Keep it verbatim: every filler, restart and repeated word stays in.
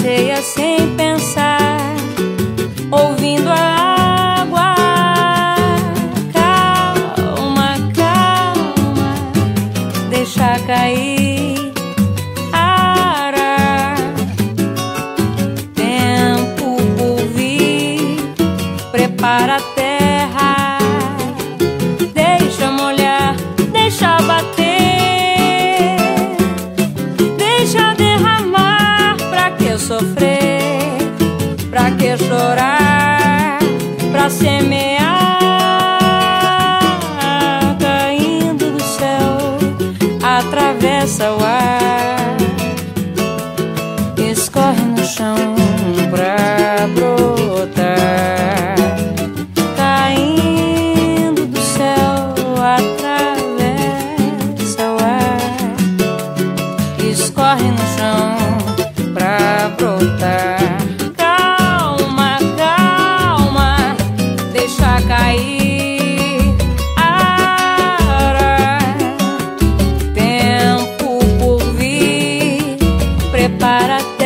passeia sem pensar, ouvindo a água. Calma, calma, deixa cair ara. Tempo por vir, prepara a terra, deixa molhar, deixa bater, deixa derramar. Pra que sofrer? Pra que chorar? Pra semear, caindo do céu, atravessa o ar, escorre no chão pra brotar. Caindo do céu, atravessa o ar, escorre no chão pra brotar. Calma, calma, deixa cair ara. Tempo por vir, prepara.